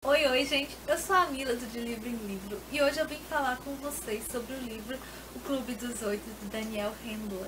Oi, oi, gente. Eu sou a Mila do De Livro em Livro e hoje eu vim falar com vocês sobre o livro O Clube dos Oito, de Daniel Handler.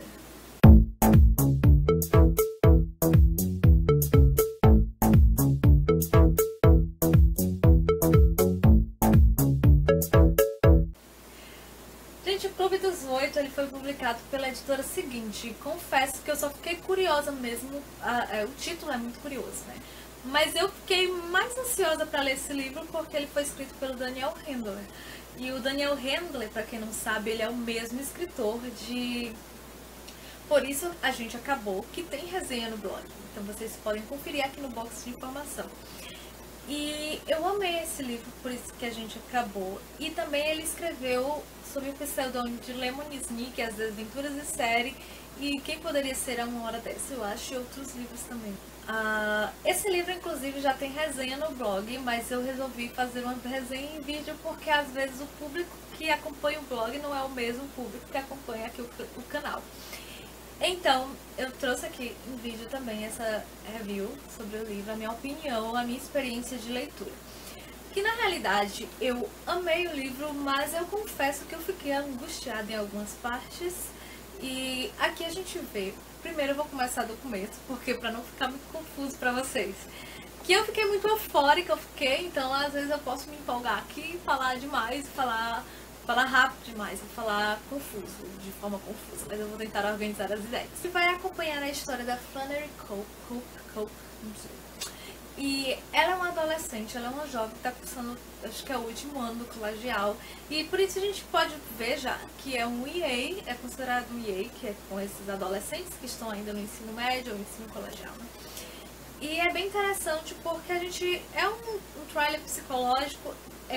Gente, o Clube dos Oito ele foi publicado pela editora seguinte. Confesso que eu só fiquei curiosa mesmo. O título é muito curioso, né? Mas eu fiquei mais ansiosa para ler esse livro porque ele foi escrito pelo Daniel Handler. E o Daniel Handler, para quem não sabe, ele é o mesmo escritor de Por Isso a Gente Acabou, que tem resenha no blog. Então vocês podem conferir aqui no box de informação. E eu amei esse livro, Por Isso que a Gente Acabou. E também ele escreveu sob o pseudônimo de Lemony Snicket, As Desventuras de Série e Quem Poderia Ser a Uma Hora Dessa, eu acho, e outros livros também. Esse livro, inclusive, já tem resenha no blog, mas eu resolvi fazer uma resenha em vídeo porque às vezes o público que acompanha o blog não é o mesmo público que acompanha aqui o canal. Então, eu trouxe aqui em vídeo também essa review sobre o livro, a minha opinião, a minha experiência de leitura. Que na realidade eu amei o livro, mas eu confesso que eu fiquei angustiada em algumas partes. E aqui a gente vê, primeiro eu vou começar do começo, porque para não ficar muito confuso para vocês. Que eu fiquei muito eufórica, então às vezes eu posso me empolgar aqui, falar demais, falar rápido demais, falar confuso, de forma confusa, mas eu vou tentar organizar as ideias. Você vai acompanhar a história da Flannery Cope, não sei. E ela é uma adolescente, ela é uma jovem que está cursando, acho que é o último ano do colegial. E por isso a gente pode ver já que é um EA, é considerado um EA, que é com esses adolescentes que estão ainda no ensino médio ou ensino colegial, né? E é bem interessante porque a gente é um thriller psicológico,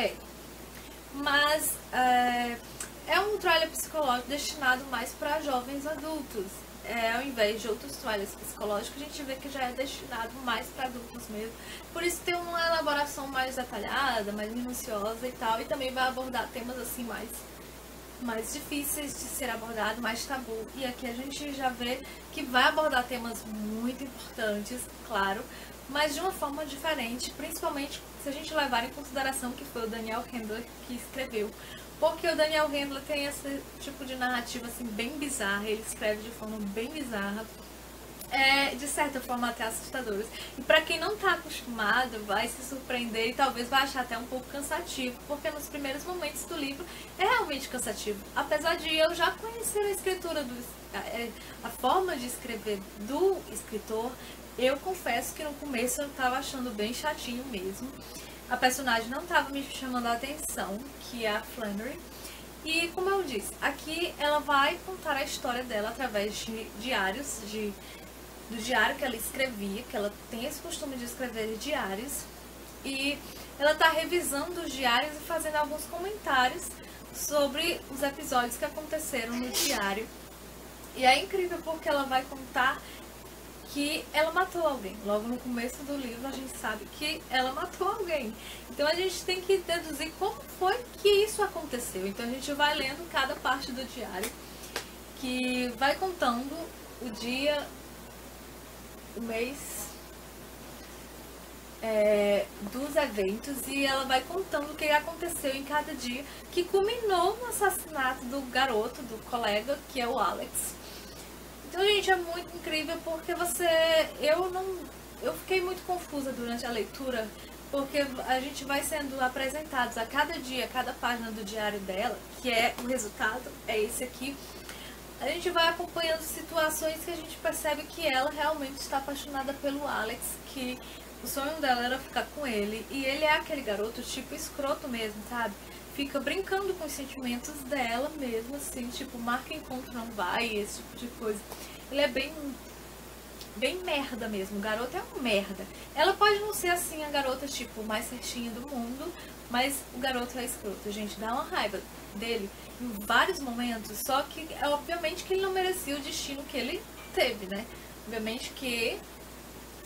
mas é um thriller psicológico destinado mais para jovens adultos. Ao invés de outros thrillers psicológicos, a gente vê que já é destinado mais para adultos mesmo. Por isso tem uma elaboração mais detalhada, mais minuciosa e tal. E também vai abordar temas assim mais difíceis de ser abordado, mais tabu. E aqui a gente já vê que vai abordar temas muito importantes, claro, mas de uma forma diferente, principalmente se a gente levar em consideração que foi o Daniel Handler que escreveu. Porque o Daniel Handler tem esse tipo de narrativa assim bem bizarra, ele escreve de forma bem bizarra, de certa forma até assustadoras. E para quem não está acostumado, vai se surpreender e talvez vai achar até um pouco cansativo, porque nos primeiros momentos do livro é realmente cansativo. Apesar de eu já conhecer a escritura, a forma de escrever do escritor, eu confesso que no começo eu estava achando bem chatinho mesmo. A personagem não estava me chamando a atenção, que é a Flannery. E como eu disse, aqui ela vai contar a história dela através de diários, do diário que ela escrevia, que ela tem esse costume de escrever diários. E ela está revisando os diários e fazendo alguns comentários sobre os episódios que aconteceram no diário. E é incrível porque ela vai contar que ela matou alguém. Logo no começo do livro a gente sabe que ela matou alguém. Então a gente tem que deduzir como foi que isso aconteceu. Então a gente vai lendo cada parte do diário, que vai contando o dia, o mês dos eventos, e ela vai contando o que aconteceu em cada dia, que culminou no assassinato do garoto, do colega, que é o Alex. Então, gente, é muito incrível porque eu fiquei muito confusa durante a leitura, porque a gente vai sendo apresentados a cada dia, a cada página do diário dela, que é o resultado, é esse aqui. A gente vai acompanhando situações que a gente percebe que ela realmente está apaixonada pelo Alex, que o sonho dela era ficar com ele, e ele é aquele garoto tipo escroto mesmo, sabe? Fica brincando com os sentimentos dela mesmo, assim, tipo, marca encontro, não vai, esse tipo de coisa. Ele é bem merda mesmo, o garoto é um merda. Ela pode não ser assim a garota, tipo, mais certinha do mundo, mas o garoto é escroto, gente, dá uma raiva dele em vários momentos, só que obviamente que ele não merecia o destino que ele teve, né? Obviamente que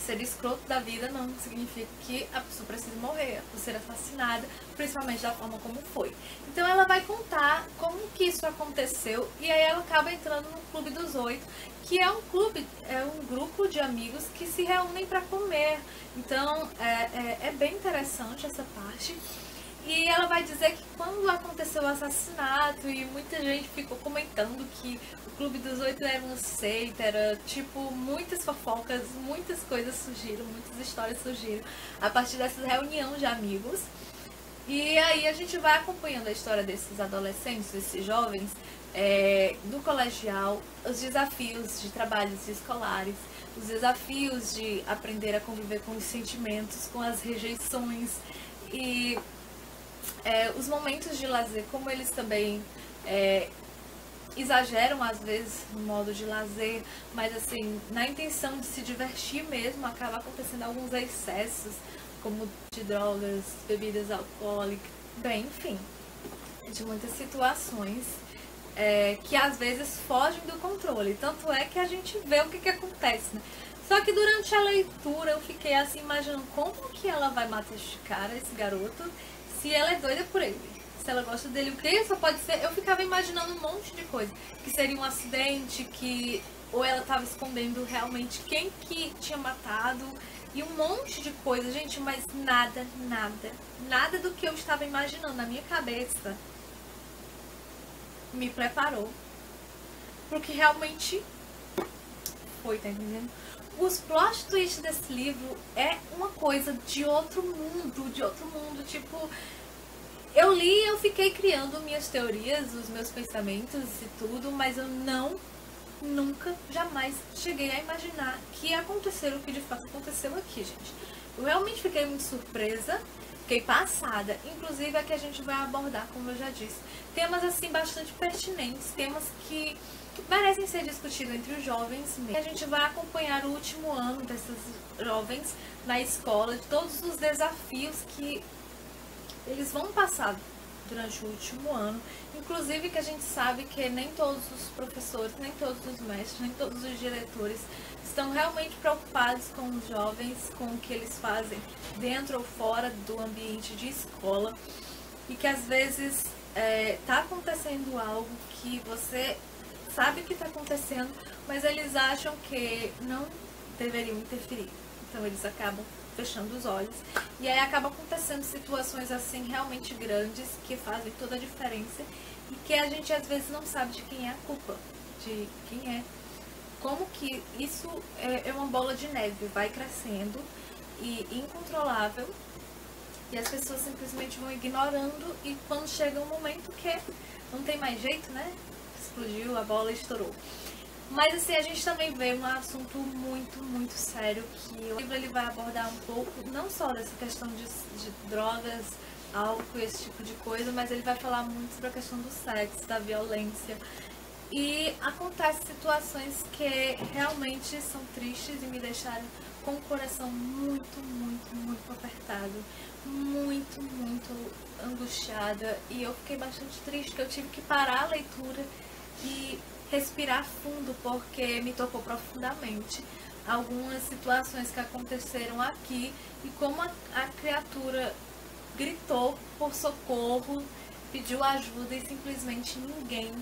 ser escroto da vida não significa que a pessoa precisa morrer por ser assassinada, principalmente da forma como foi. Então ela vai contar como que isso aconteceu e aí ela acaba entrando no Clube dos Oito, que é um grupo de amigos que se reúnem para comer. Então é bem interessante essa parte. E ela vai dizer que quando aconteceu o assassinato e muita gente ficou comentando que o Clube dos Oito era uma seita, era tipo muitas fofocas, muitas coisas surgiram, muitas histórias surgiram a partir dessa reunião de amigos. E aí a gente vai acompanhando a história desses adolescentes, desses jovens, do colegial, os desafios de trabalhos escolares, os desafios de aprender a conviver com os sentimentos, com as rejeições e os momentos de lazer, como eles também exageram às vezes no modo de lazer, mas assim, na intenção de se divertir mesmo, acaba acontecendo alguns excessos, como de drogas, bebidas alcoólicas, bem, enfim, de muitas situações que às vezes fogem do controle. Tanto é que a gente vê o que acontece, né? Só que durante a leitura eu fiquei assim imaginando como que ela vai matar esse cara, esse garoto, se ela é doida por ele, se ela gosta dele, o que só pode ser. Eu ficava imaginando um monte de coisa, que seria um acidente, ou ela estava escondendo realmente quem que tinha matado, e um monte de coisa, gente, mas nada do que eu estava imaginando na minha cabeça me preparou pro que realmente foi, tá entendendo? Os plot twists desse livro é uma coisa de outro mundo, tipo, eu li e eu fiquei criando minhas teorias, os meus pensamentos e tudo, mas eu nunca, jamais cheguei a imaginar que ia acontecer o que de fato aconteceu aqui, gente. Eu realmente fiquei muito surpresa, fiquei passada, inclusive é que a gente vai abordar, como eu já disse, temas assim bastante pertinentes, temas que merecem ser discutidos entre os jovens mesmo. A gente vai acompanhar o último ano desses jovens na escola, de todos os desafios que eles vão passar durante o último ano, inclusive que a gente sabe que nem todos os professores, nem todos os mestres, nem todos os diretores estão realmente preocupados com os jovens, com o que eles fazem dentro ou fora do ambiente de escola, e que às vezes tá acontecendo algo que você sabe que está acontecendo, mas eles acham que não deveriam interferir. Então eles acabam fechando os olhos. E aí acaba acontecendo situações assim realmente grandes que fazem toda a diferença e que a gente às vezes não sabe de quem é a culpa, de quem é. Como que isso é uma bola de neve, vai crescendo e incontrolável e as pessoas simplesmente vão ignorando e quando chega um momento que não tem mais jeito, né? Explodiu, a bola estourou. Mas assim, a gente também vê um assunto muito sério, que o livro ele vai abordar um pouco, não só dessa questão de drogas, álcool, esse tipo de coisa, mas ele vai falar muito sobre a questão do sexo, da violência. E acontecem situações que realmente são tristes e me deixaram com o coração muito apertado, muito angustiada. E eu fiquei bastante triste, que eu tive que parar a leitura e respirar fundo, porque me tocou profundamente algumas situações que aconteceram aqui e como a criatura gritou por socorro, pediu ajuda e simplesmente ninguém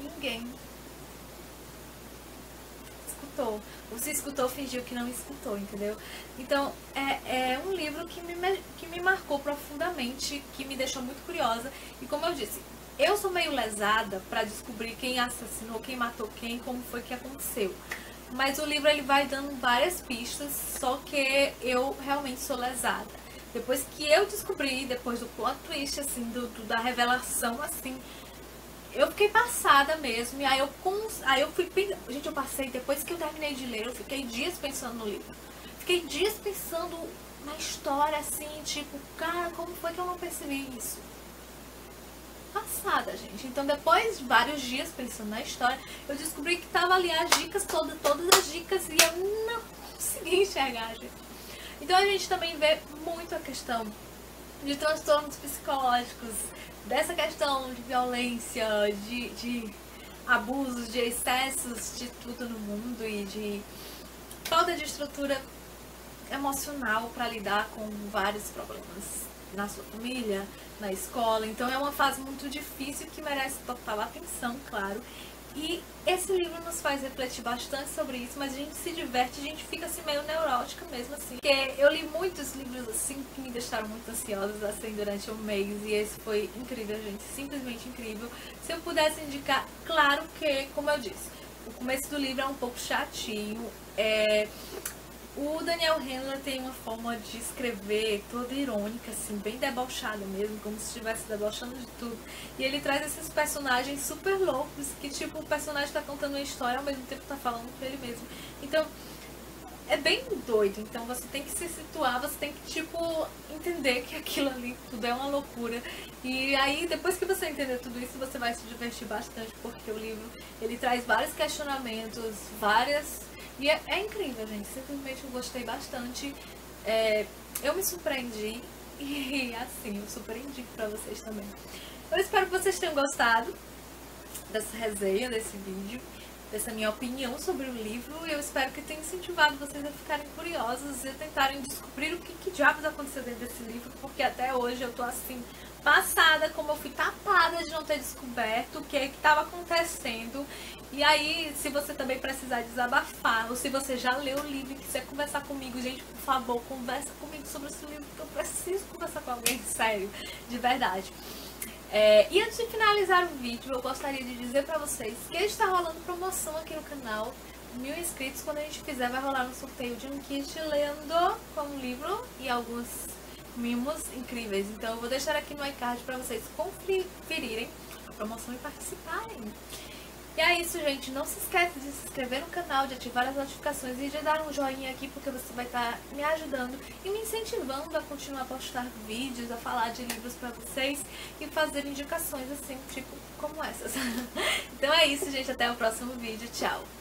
escutou. Ou se escutou, fingiu que não escutou, entendeu? Então, é um livro que me marcou profundamente, que me deixou muito curiosa. E como eu disse, eu sou meio lesada para descobrir quem assassinou, quem matou quem, como foi que aconteceu. Mas o livro ele vai dando várias pistas, só que eu realmente sou lesada. Depois que eu descobri, depois do plot twist, assim, da revelação, assim, eu fiquei passada mesmo. E aí eu fui pensando, gente, eu passei, depois que eu terminei de ler, eu fiquei dias pensando no livro. Fiquei dias pensando na história, assim, tipo, cara, como foi que eu não percebi isso? Passada, gente. Então, depois de vários dias pensando na história, eu descobri que tava ali as dicas, todas as dicas, e eu não consegui enxergar, gente. Então, a gente também vê muito a questão de transtornos psicológicos, dessa questão de violência, de abusos, de excessos, de tudo no mundo e de falta de estrutura emocional para lidar com vários problemas na sua família, na escola. Então é uma fase muito difícil que merece total atenção, claro. E esse livro nos faz refletir bastante sobre isso, mas a gente se diverte, a gente fica assim meio neurótica mesmo assim. Porque eu li muitos livros assim que me deixaram muito ansiosos assim durante um mês, e esse foi incrível, gente, simplesmente incrível. Se eu pudesse indicar, claro que, como eu disse, o começo do livro é um pouco chatinho, o Daniel Handler tem uma forma de escrever toda irônica, assim, bem debochada mesmo, como se estivesse debochando de tudo. E ele traz esses personagens super loucos, que tipo, o personagem tá contando uma história ao mesmo tempo tá falando com ele mesmo. Então, é bem doido. Então você tem que se situar, você tem que, tipo, entender que aquilo ali tudo é uma loucura. E aí, depois que você entender tudo isso, você vai se divertir bastante, porque o livro, ele traz vários questionamentos, E é incrível, gente. Simplesmente eu gostei bastante. Eu me surpreendi e assim, eu super indico pra vocês também. Eu espero que vocês tenham gostado dessa resenha, desse vídeo, dessa minha opinião sobre o livro. E eu espero que tenha incentivado vocês a ficarem curiosos e a tentarem descobrir o que diabos aconteceu dentro desse livro, porque até hoje eu tô assim, passada, como eu fui tapada de não ter descoberto o que estava acontecendo. E aí, se você também precisar desabafar, ou se você já leu o livro e quiser conversar comigo, gente, por favor, conversa comigo sobre esse livro, porque eu preciso conversar com alguém, sério, de verdade. E antes de finalizar o vídeo, eu gostaria de dizer pra vocês que está rolando promoção aqui no canal. 1000 inscritos, quando a gente fizer, vai rolar um sorteio de um kit lendo com um livro e alguns mimos incríveis. Então eu vou deixar aqui no iCard pra vocês conferirem a promoção e participarem. E é isso, gente. Não se esqueça de se inscrever no canal, de ativar as notificações e de dar um joinha aqui, porque você vai estar me ajudando e me incentivando a continuar a postar vídeos, a falar de livros pra vocês e fazer indicações assim, tipo, como essas. Então é isso, gente. Até o próximo vídeo. Tchau!